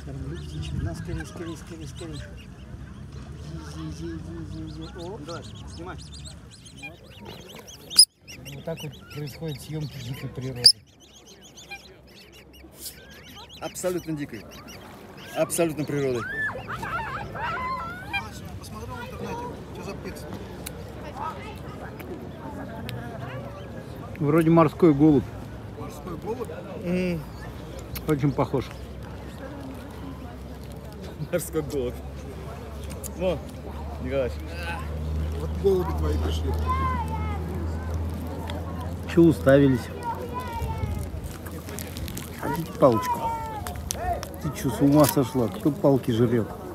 Кормлю птичек. На, скорее, скорее, скорее, скорее. Иди. О, Давай, снимай. вот так вот происходят съемки дикой природы. Абсолютно дикой. Абсолютно природой. Посмотрел в интернете, что за птица? Вроде морской голубь. Морской голубь? Очень похож. Морской голубь. Вот, Николаевич. Вот голуби твои пришли. Че уставились? Хотите палочку? Ты что, с ума сошла? Кто палки жрет?